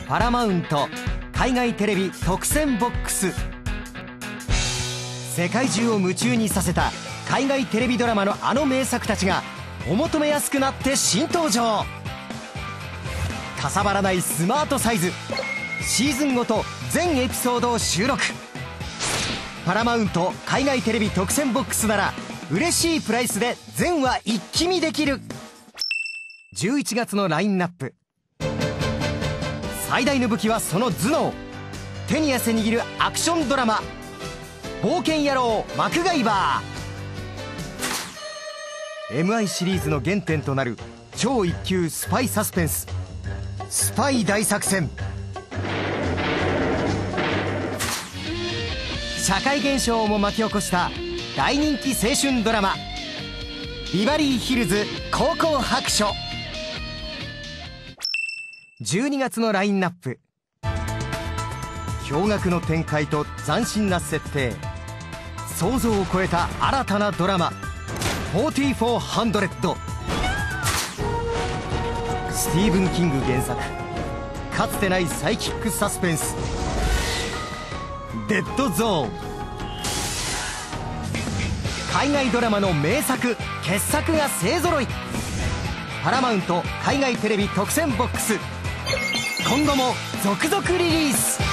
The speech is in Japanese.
パラマウント海外テレビ特選ボックス。世界中を夢中にさせた海外テレビドラマのあの名作たちがお求めやすくなって新登場。かさばらないスマートサイズ、シーズンごと全エピソードを収録。パラマウント海外テレビ特選ボックスなら嬉しいプライスで全話一気見できる。11月のラインナップ、最大の武器はその頭脳。手に汗握るアクションドラマ「冒険野郎マクガイバー」。 MI シリーズの原点となる超一級スパイサスペンス「スパイ大作戦」。社会現象をも巻き起こした大人気青春ドラマ「ビバリーヒルズ高校白書」。12月のラインナップ、驚愕の展開と斬新な設定、想像を超えた新たなドラマ「4400」。スティーブン・キング原作、かつてないサイキックサスペンス「デッドゾーン」。海外ドラマの名作傑作が勢ぞろい。パラマウント海外テレビ特選ボックス、今後も続々リリース。